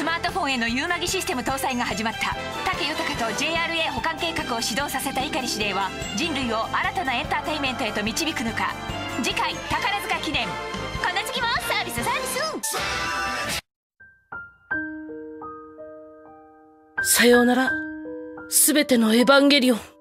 スマートフォンへのユーマギシステム搭載が始まった。武豊と JRA 保管計画を始動させた碇司令は人類を新たなエンターテインメントへと導くのか。次回宝塚記念。この次もサービス。 さようなら、すべてのエヴァンゲリオン。